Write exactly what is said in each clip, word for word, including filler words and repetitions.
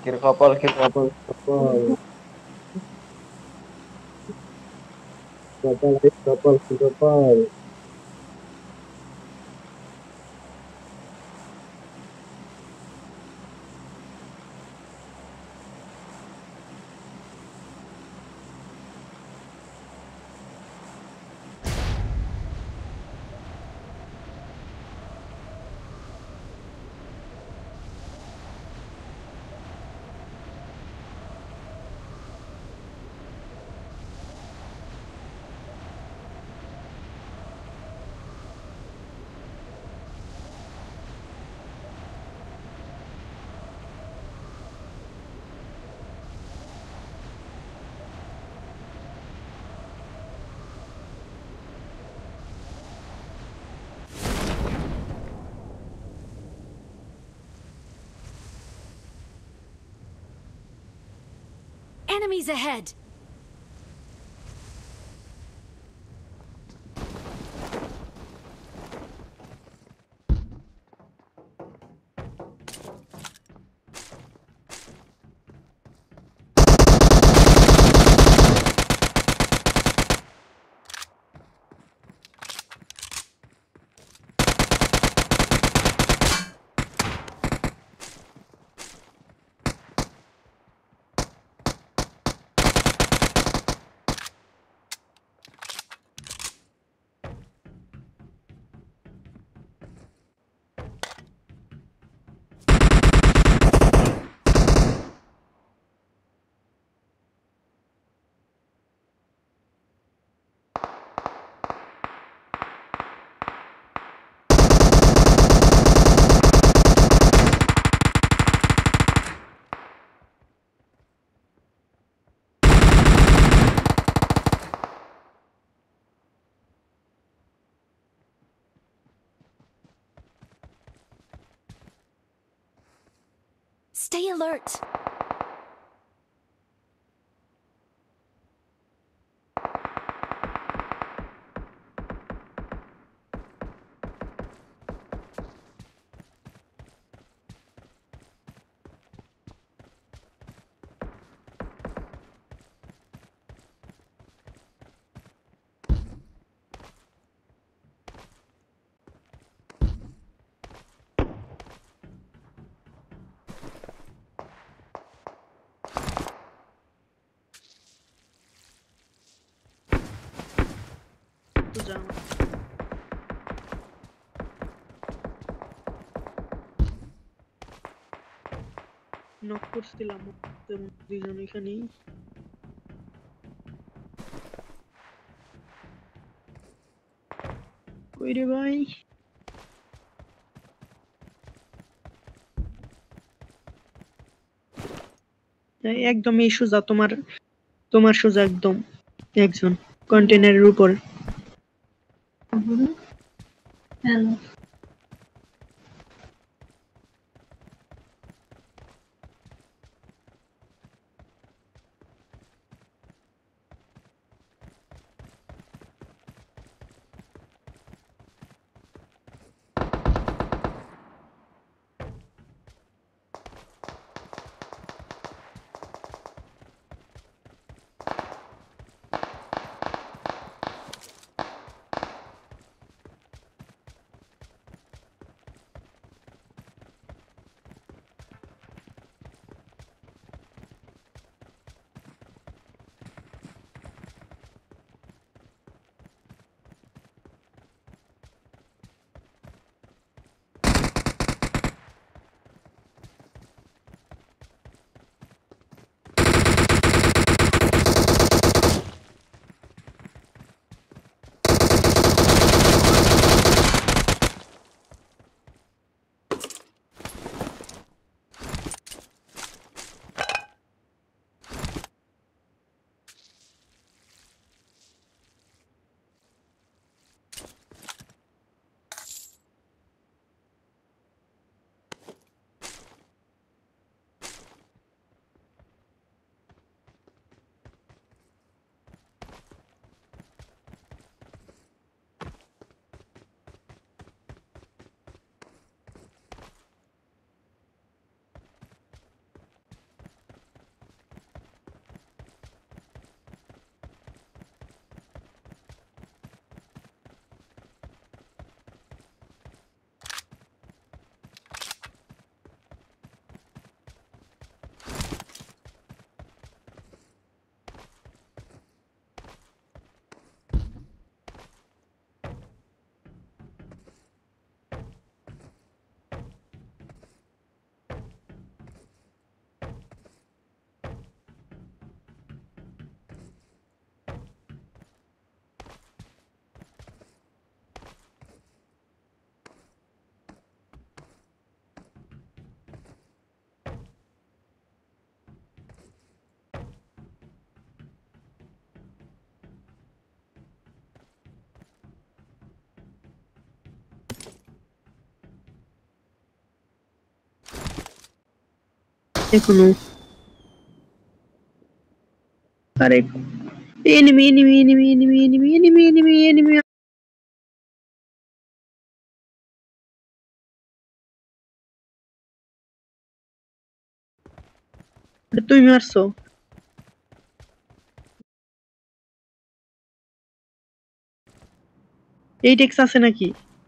Kiri kapal, kiri kapal, kapal, kapal, kiri kapal, kiri kapal. Enemies ahead! Stay alert! Knock করছিলাম তেমন দুইজন এখানেই কই রে ভাই একদম এই সোজা তোমার তোমার সোজা একদম একজন কন্টেনারের উপর হ্যালো এখনো। আরে enemy enemy enemy enemy enemy enemy enemy enemy তুমি মারছো? এই টেক্স আছে নাকি?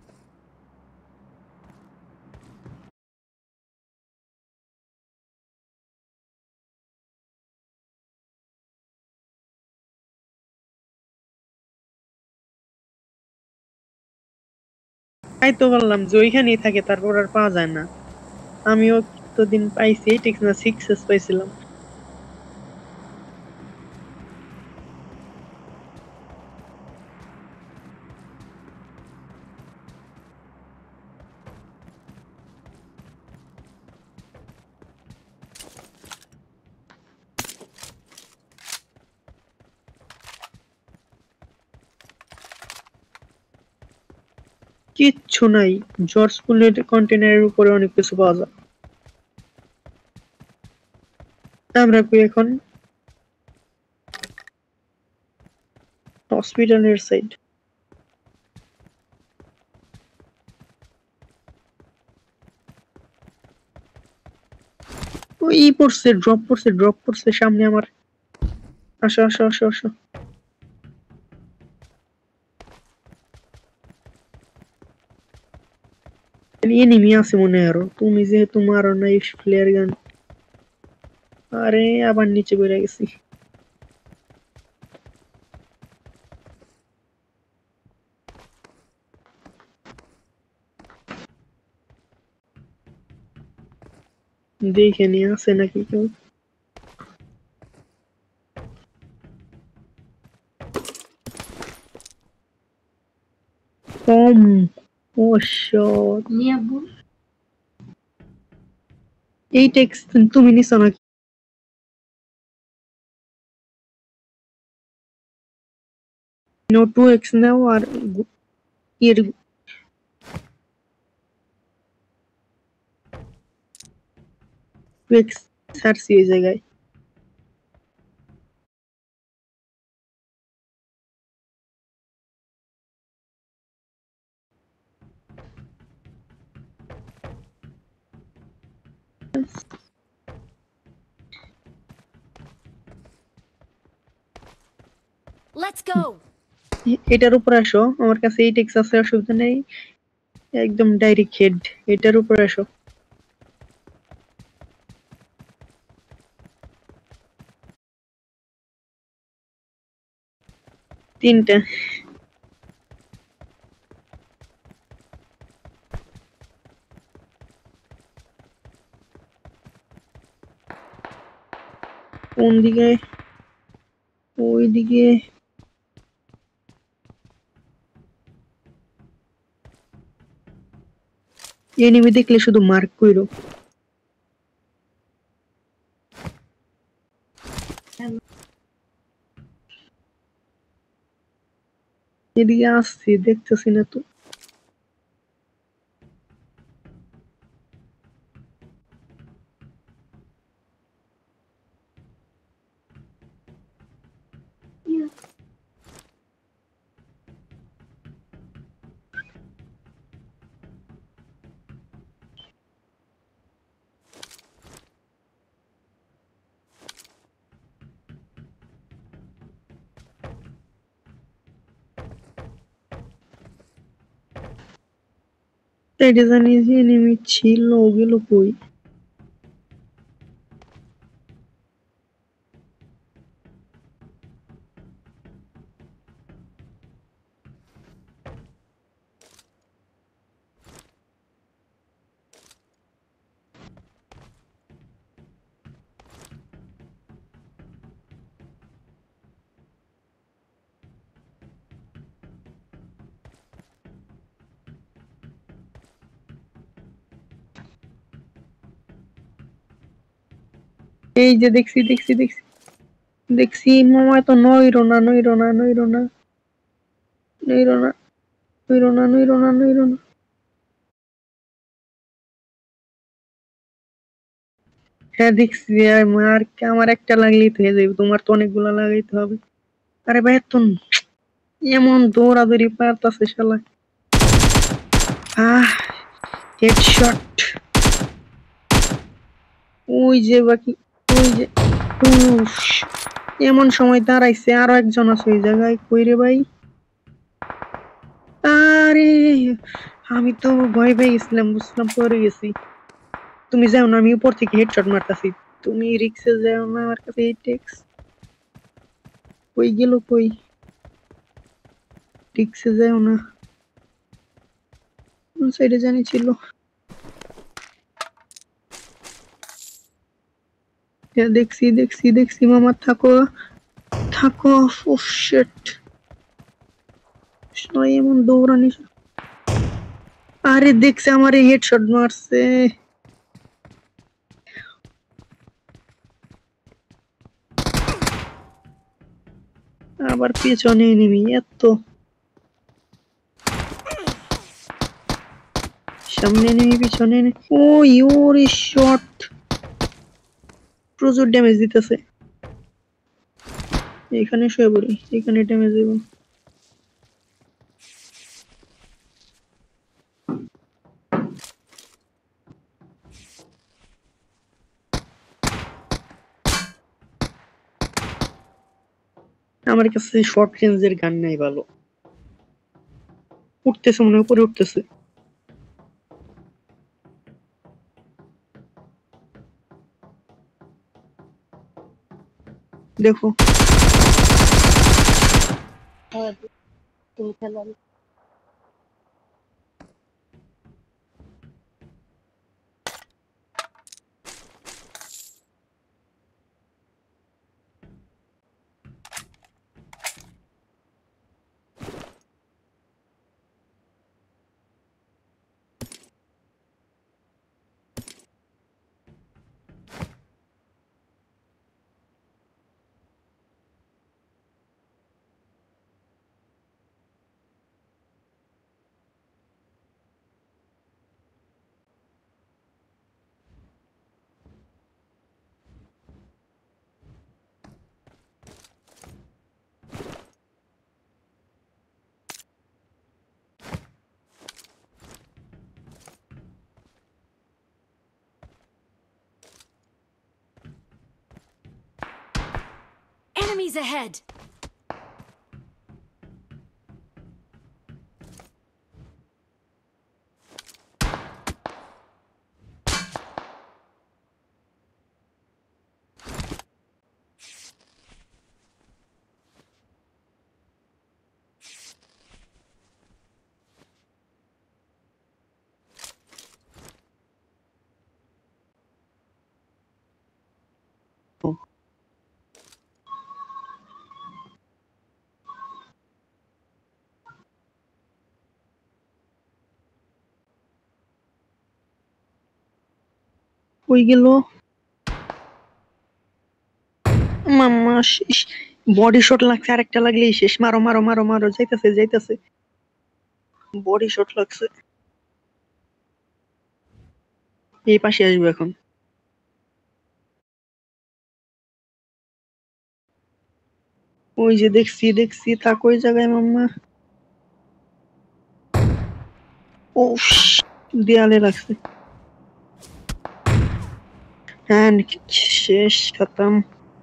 তাই তো বললাম যে ওইখানেই থাকে, তারপর আর পাওয়া যায় না। আমিও কতদিন পাইছি এই টেক্স না সিক্সেস পাইছিলাম। কিচ্ছু নাই, জর্জ পুলের কন্টেনারের উপরে অনেক কিছু পাওয়া যায়। আমরা কই এখন? হসপিটালের সাইড। ওই পড়ছে, ড্রপ পড়ছে, ড্রপ পড়ছে সামনে আমার। আসো আসো আসো আসো। এনিমি আছে মনে হয় আরো, তুমি যেহেতু মারো না ফ্লেয়ার গান। আরে আবার নিচে পড়ে গেছি। দেখে নিয়ে আছে নাকি কেউ। কম। ও শট। এই টেক্স তুমি নিছো নাকি? নো টু এক্স নাও আর গু- এর এক্স ছাড়ছি ওই জায়গায়। Let's go. এ- এটার উপর আসো, আমার কাছে এই টেক্স আছে, অসুবিধা নেই। একদম ডাইরেক্ট হেড। এটার উপর আসো। তিনটা। কোন দিকে? ওই দিকে। এনিমি দেখলে শুধু মার্ক কইরো। এদিকে আসছি, দেখতেছি না তো। এটা জানি যে এনিমি ছিল, ওগুলো কই? এই যে দেখছি দেখছি দেখছি দেখছি মামা, তো নইরো না নইরো না নইরো না নইরো না নইরো না নইরো না নইরো না। হ্যাঁ দেখছি। আর আর কি, আমার একটা লাগলেই তো হয়ে যাবে, তোমার তো অনেকগুলা লাগাইতে হবে। আরে ভাই এত এমন দৌড়াদৌড়ি পারতাছে শালা। Ah, headshot. ওই যে বাকি, ওই যে। উফ, এমন সময় দাঁড়াইছে আরো একজন আছে ওই জায়গায়, কই রে ভাই? আরে আমি তো ভয় পেয়ে গেছিলাম, বুঝলাম পরে গেছি। তুমি যাও না, আমি উপর থেকে হেডশট মারতাছি। তুমি রিক্সে যাও না, আমার কাছে এই টেক্স। কই গেল কই? রিক্সে যাও না। কোন সাইডে জানি ছিল। হ্যাঁ, দেখছি দেখছি দেখছি মামা, থাকো থাকো। ও শিট, এমন দৌড়ানি। আরে দেখছে আমার হেডশট মারছে। আবার পেছনে নেমি এত, সামনে নেমি পিছনে নেই। ও ইউর শট প্রচুর ড্যামেজ দিতেছে। এখানে শুয়ে পড়ি, এখানে ড্যামেজ দেব। আমার কাছে শর্ট রেঞ্জের গান নাই ভালো। উঠতেছে মনে হয়, উপরে উঠতেছে। দেখো। তুমি খেলো। Enemies ahead! কই গেল মাম্মা? শেষ। বডি শট লাগছে, আরেকটা লাগলেই শেষ। মারো মারো মারো মারো, যাইতাছে যাইতাছে। বডি শট লাগছে। এই পাশে আসবে এখন। ওই যে দেখছি দেখছি, থাক ওই জায়গায় মাম্মা। ও দেয়ালে লাগছে। হ্যাঁ, শেষ, খতম।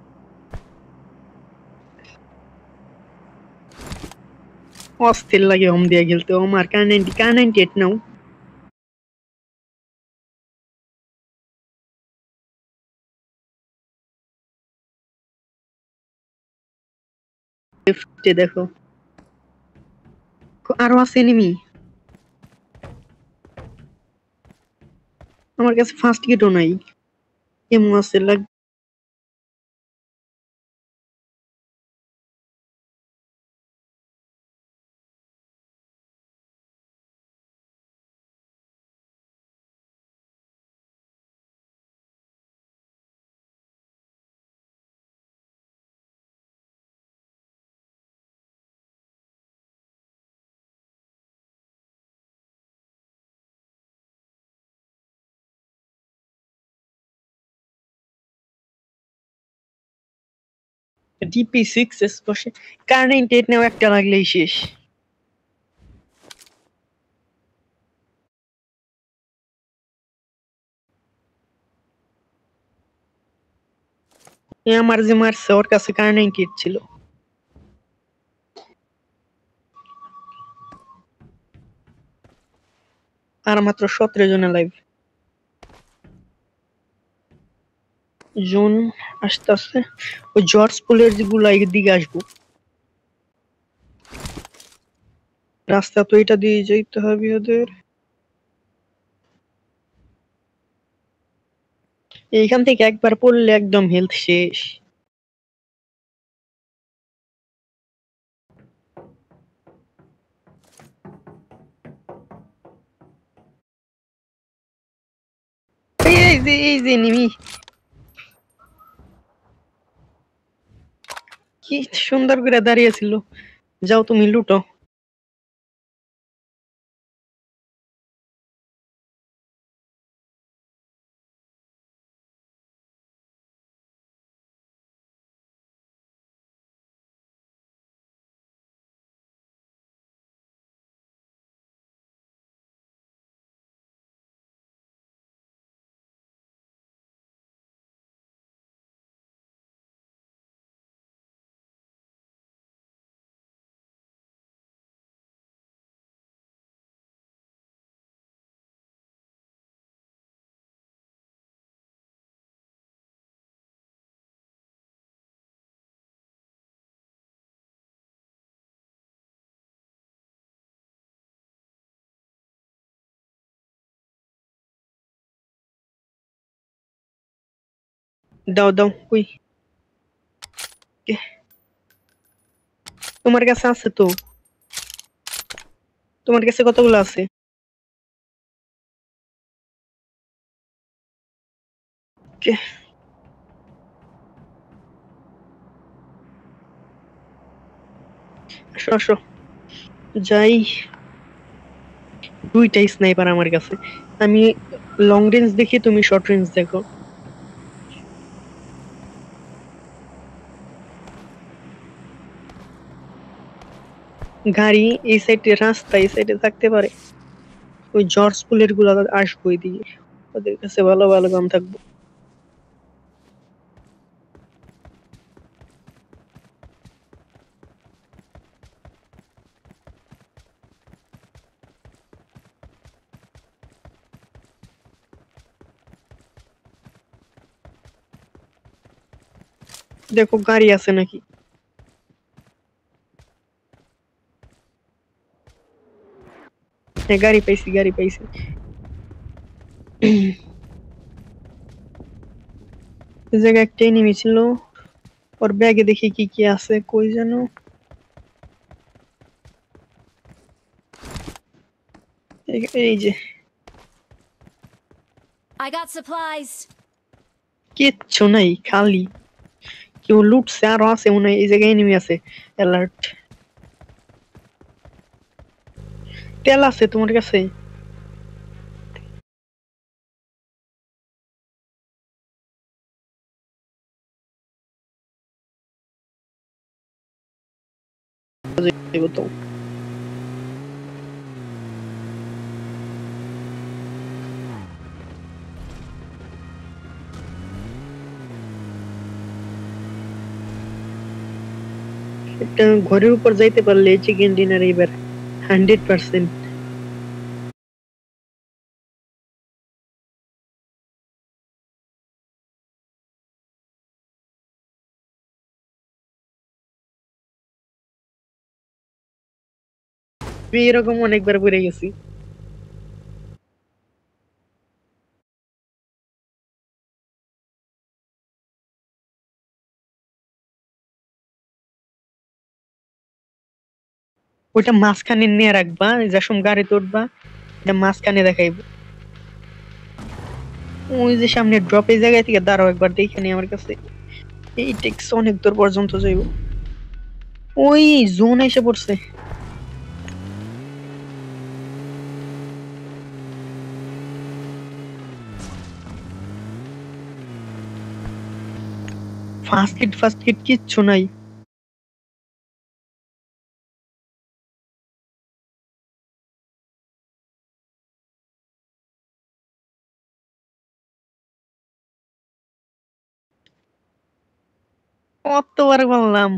অস্থির লাগে হোম দিয়ে খেলতে। আমার Kar ninety Kar ninety eight now. লেফটে দেখো, আরো আছে এনিমি। আমার কাছে ফার্স্ট কিটও নাই। কেমন আছে লাগ ডিপি সিক্স এস বসে কার নাইনটি এইট নেও একটা লাগলেই শেষ। এ আমার যে মারছে ওর কাছে কার নাইনটি এইট ছিল। আর মাত্র সতেরো জনের লাইভ। জুন আস্তে আস্তে ওই জর্জ পুলের যেগুলো দিকে আসবো। রাস্তা তো এটা দিয়ে যাইতে হবে ওদের। এইখান থেকে একবার পড়লে একদম হেলথ শেষ। এই যে এই যে নিমি কি সুন্দর করে দাঁড়িয়ে ছিল। যাও তুমি লুটো। দাও দাও কই কে? তোমার কাছে আছে তো? তোমার কাছে কতগুলো আছে? কে? আসো আসো যাই। দুইটাই স্নাইপার আমার কাছে। আমি লং রেঞ্জ দেখি, তুমি শর্ট রেঞ্জ দেখো। গাড়ি এই সাইডে, রাস্তা এই সাইডে থাকতে পারে। ওই জর্জ পুলের গুলো আসবো এদিকে, ওদের কাছে ভালো ভালো গান থাকবো। দেখো গাড়ি আছে নাকি। হ্যাঁ গাড়ি পাইছি, গাড়ি পাইছি। এই জায়গায় একটা এনিমি ছিল, ওর ব্যাগে দেখি কি কি আছে, কই যেন। এই- এই যে I got supplies. কিচ্ছু নাই, খালি কেউ লুটছে। আরো আছে মনে হয় এই জায়গায় এনিমি আছে। অ্যালার্ট। তেল আছে তোমার কাছে? দেবো তো। একটা ঘরের উপর যাইতে পারলে চিকেন ডিনার এবার হান্ড্রেড পার্সেন্ট। আমি এরকম অনেকবার পড়ে গেছি। ওইটা মাঝখানে নিয়ে রাখবা, যার সময় গাড়িতে উঠবা এটা মাঝখানে দেখাইবো। ওই যে সামনে ড্রপ, এই জায়গায় থেকে দাঁড়াও একবার দেখে নি আমার কাছে। এই টেক্স অনেক দূর পর্যন্ত যাইব। ওই জোন এসে পড়ছে। ফার্স্ট কিট ফার্স্ট কিট কিচ্ছু নাই। কতবার বললাম।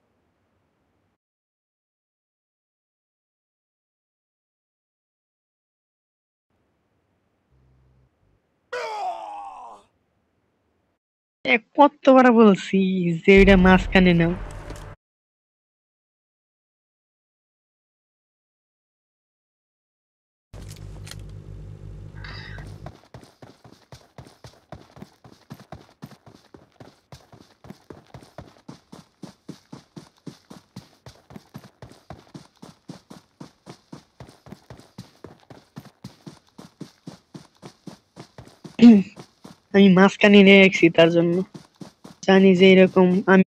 এ কতবার বলছি যে এটা মাঝখানে নাও। আমি মাঝখানে নিয়ে রাখছি তার জন্য, জানি যে এরকম আমি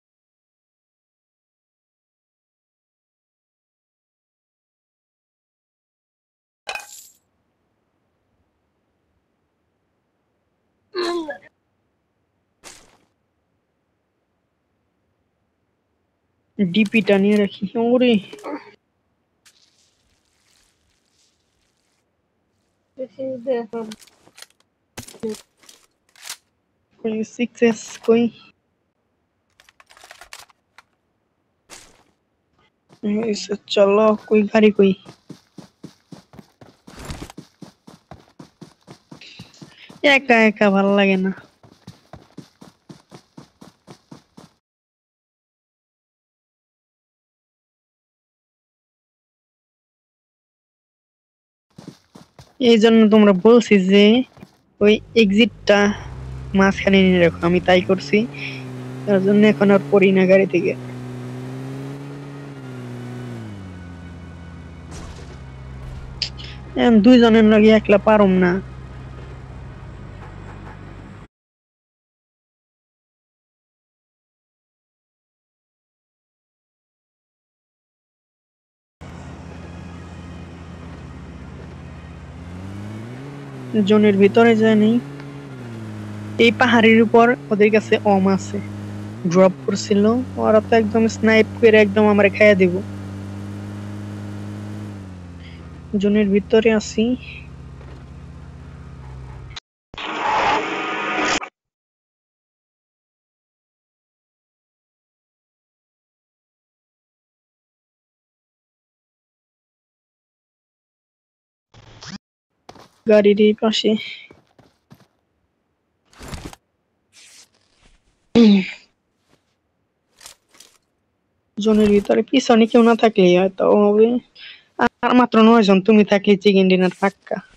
ডিপিটা নিয়ে রাখি। ওরে কই সিক্সেস কই এসে চলো কই গাড়ি কই। একা একা ভালো লাগে না। এই জন্য তোমরা বলছি যে ওই এক্সিটটা মাঝখানে নিয়ে রাখো, আমি তাই করছি। তার জন্য এখন আর পড়ি না গাড়ি থেকে। এখন দুইজনের লগে একলা পারুম না। জোনের ভিতরে জানি এই পাহাড়ের উপর ওদের কাছে অম আছে, ড্রপ করছিল। ওরা তো একদম স্নাইপ করে একদম আমারে খাইয়া দিব। জোনের ভিতরে আছি। গাড়ির এই পাশে জোনের ভিতরে পিছনে কেউ না থাকলে হয়তো হবে। আর মাত্র নয় জন, তুমি থাকলে চিকেন ডিনার পাক্কা।